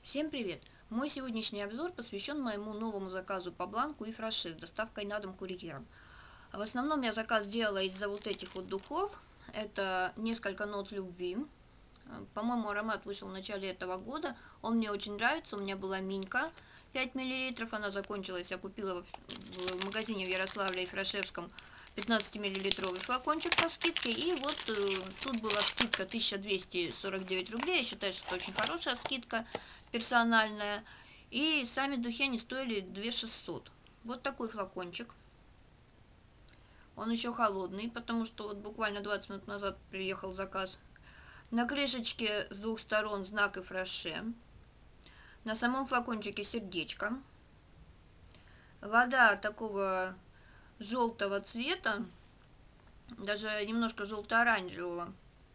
Всем привет! Мой сегодняшний обзор посвящен моему новому заказу по бланку и фраше с доставкой на дом курьером. В основном я заказ делала из-за вот этих вот духов. Это несколько нот любви. По-моему, аромат вышел в начале этого года. Он мне очень нравится. У меня была Минька 5 мл. Она закончилась. Я купила в магазине в Ярославле и Фрашевском 15-миллилитровый флакончик по скидке. И вот тут была скидка 1249 рублей. Я считаю, что это очень хорошая скидка персональная. И сами духи они стоили 2600. Вот такой флакончик. Он еще холодный, потому что вот буквально 20 минут назад приехал заказ. На крышечке с двух сторон знак и фраше. На самом флакончике сердечко. Вода такого желтого цвета, даже немножко желто-оранжевого.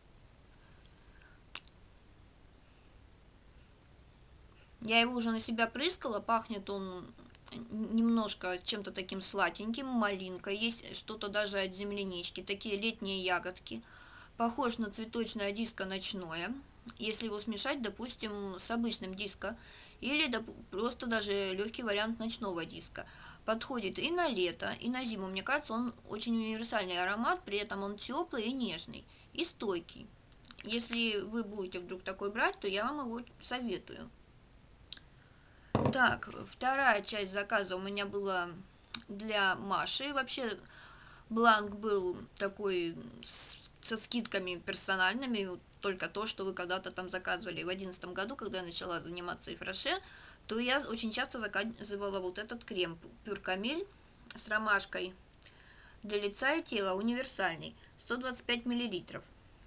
Я его уже на себя прыскала, пахнет он немножко чем-то таким сладеньким, малинкой, есть что-то даже от землянички, такие летние ягодки. Похож на цветочное диско ночное, если его смешать, допустим, с обычным диско, или просто даже легкий вариант ночного диска. Подходит и на лето, и на зиму. Мне кажется, он очень универсальный аромат, при этом он теплый и нежный, и стойкий. Если вы будете вдруг такой брать, то я вам его советую. Так, вторая часть заказа у меня была для Маши. Вообще, бланк был такой со скидками персональными, только то, что вы когда-то там заказывали. В 2011 году, когда я начала заниматься и фраше, то я очень часто заказывала вот этот крем Pure Camille с ромашкой для лица и тела, универсальный, 125 мл.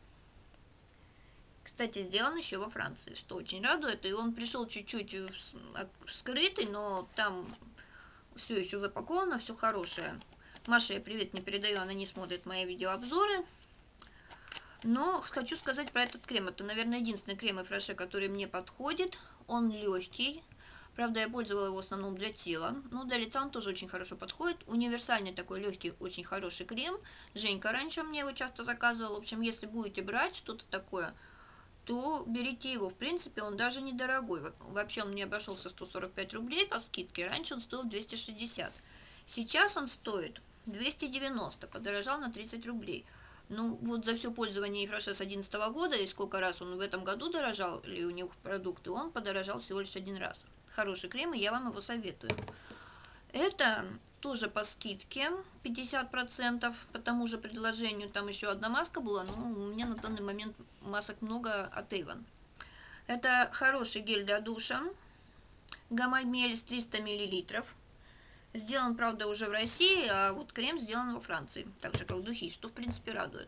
Кстати, сделан еще во Франции, что очень радует. И он пришел чуть-чуть скрытый, но там все еще запаковано, все хорошее. Маше я привет не передаю, она не смотрит мои видеообзоры. Но хочу сказать про этот крем. Это, наверное, единственный крем и фраше, который мне подходит. Он легкий. Правда, я пользовала его в основном для тела. Но для лица он тоже очень хорошо подходит. Универсальный такой легкий, очень хороший крем. Женька раньше мне его часто заказывала. В общем, если будете брать что-то такое, то берите его. В принципе, он даже недорогой. Вообще, он мне обошелся 145 рублей по скидке. Раньше он стоил 260. Сейчас он стоит 290. Подорожал на 30 рублей. Ну, вот за все пользование фраше с 2011 года, и сколько раз он в этом году дорожал, или у них продукты, он подорожал всего лишь один раз. Хороший крем, и я вам его советую. Это тоже по скидке 50%, по тому же предложению. Там еще одна маска была, но у меня на данный момент масок много от Avon. Это хороший гель для душа. Гамамель с 300 мл. Сделан, правда, уже в России, а вот крем сделан во Франции. Так же, как духи, что, в принципе, радует.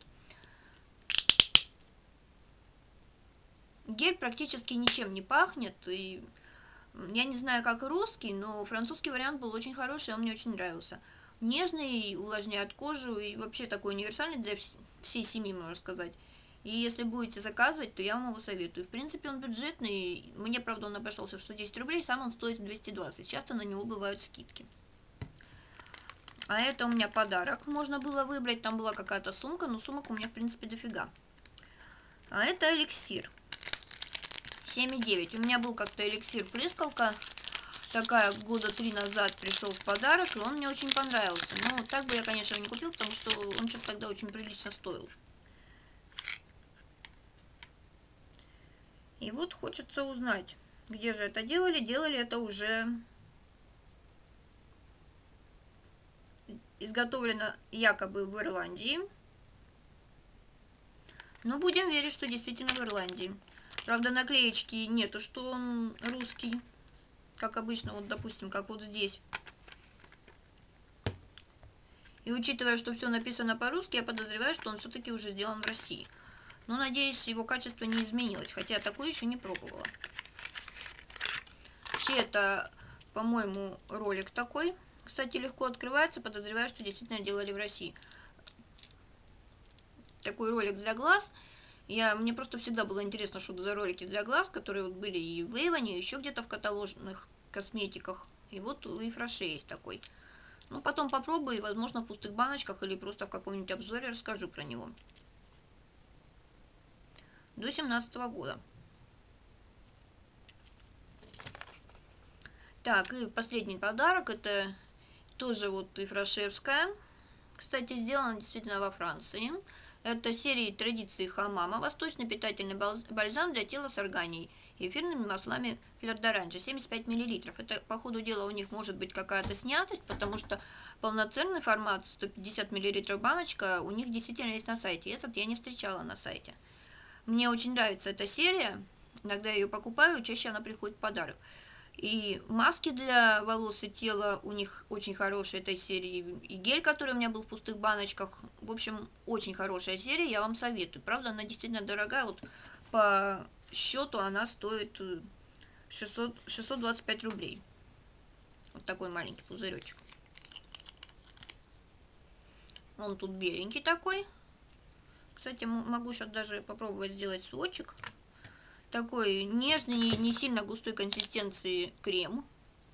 Гель практически ничем не пахнет. И я не знаю, как русский, но французский вариант был очень хороший, он мне очень нравился. Нежный, увлажняет кожу и вообще такой универсальный для всей семьи, можно сказать. И если будете заказывать, то я вам его советую. В принципе, он бюджетный. Мне, правда, он обошелся в 110 рублей, сам он стоит 220. Часто на него бывают скидки. А это у меня подарок. Можно было выбрать, там была какая-то сумка, но сумок у меня, в принципе, дофига. А это эликсир. 7,9. У меня был как-то эликсир-прыскалка. Такая года 3 назад пришел в подарок, и он мне очень понравился. Но так бы я, конечно, его не купил, потому что он что-то тогда очень прилично стоил. И вот хочется узнать, где же это делали. Делали это уже... Изготовлено якобы в Ирландии. Но будем верить, что действительно в Ирландии. Правда, наклеечки нету, что он русский. Как обычно, вот допустим, как вот здесь. И учитывая, что все написано по-русски, я подозреваю, что он все-таки уже сделан в России. Но, надеюсь, его качество не изменилось. Хотя такое еще не пробовала. Вообще, это, по-моему, ролик такой. Кстати, легко открывается, подозреваю, что действительно делали в России. Такой ролик для глаз. Мне просто всегда было интересно, что это за ролики для глаз, которые вот были и в Avon, и еще где-то в каталожных косметиках. И вот и фраше есть такой. Ну, потом попробую, и, возможно, в пустых баночках или просто в каком-нибудь обзоре расскажу про него. До 2017 года. Так, и последний подарок, это тоже вот Ифрашевская. Кстати, сделано действительно во Франции. Это серия традиции хамама, восточный питательный бальзам для тела с органией и эфирными маслами флёр д'оранжа, 75 мл. Это, по ходу дела, у них может быть какая-то снятость, потому что полноценный формат 150 мл баночка у них действительно есть на сайте. Этот я не встречала на сайте. Мне очень нравится эта серия, иногда я ее покупаю, чаще она приходит в подарок. И маски для волос и тела у них очень хорошие этой серии. И гель, который у меня был в пустых баночках. В общем, очень хорошая серия, я вам советую. Правда, она действительно дорогая. Вот по счету она стоит 625 рублей. Вот такой маленький пузыречек. Он тут беленький такой. Кстати, могу сейчас даже попробовать сделать сводчик. Такой нежный, не сильно густой консистенции крем.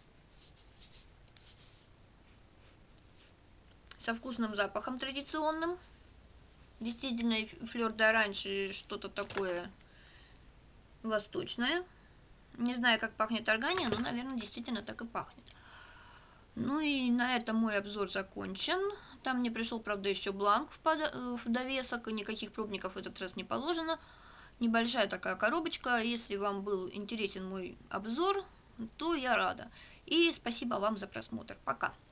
Со вкусным запахом традиционным. Действительно, флёр д'оранж, что-то такое восточное. Не знаю, как пахнет органия, но, наверное, действительно так и пахнет. Ну и на этом мой обзор закончен. Там мне пришел, правда, еще бланк в довесок, и никаких пробников в этот раз не положено. Небольшая такая коробочка. Если вам был интересен мой обзор, то я рада. И спасибо вам за просмотр. Пока.